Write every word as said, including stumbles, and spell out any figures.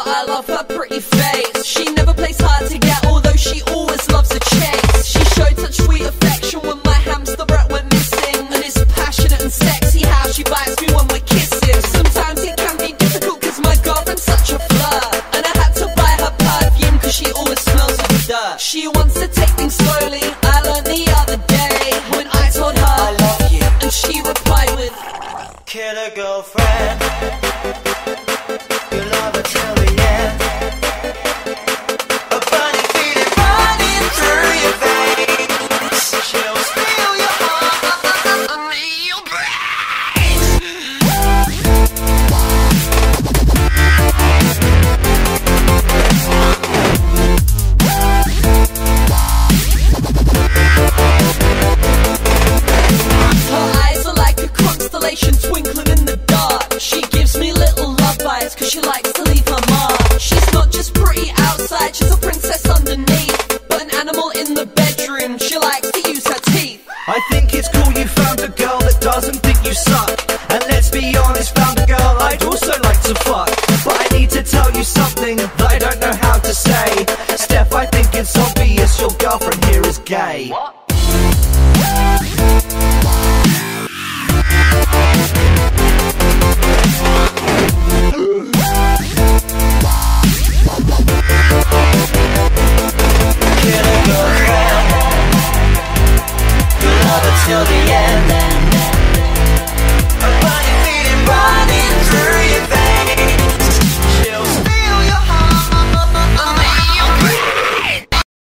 I love her pretty face. She never plays hard to get, although she always loves a chase. She showed such sweet affection when my hamster brat went missing, and it's passionate and sexy how she bites me when we're kissing. Sometimes it can be difficult cause my girlfriend's such a flirt, and I had to buy her perfume cause she always smells like dirt. She wants to take things slowly, I learned the other day when I told her I love you, and she replied with killer girlfriend, you love her till the end. A funny feeling running through your veins, she'll steal your heart and your twinkling in the dark. She gives me little love bites cause she likes to leave her mark. She's not just pretty outside, she's a princess underneath, but an animal in the bedroom, she likes to use her teeth. I think it's cool you found a girl that doesn't think you suck, and let's be honest, found a girl I'd also like to fuck. But I need to tell you something that I don't know how to say. Steph, I think it's obvious your girlfriend here is gay. What? Till the end.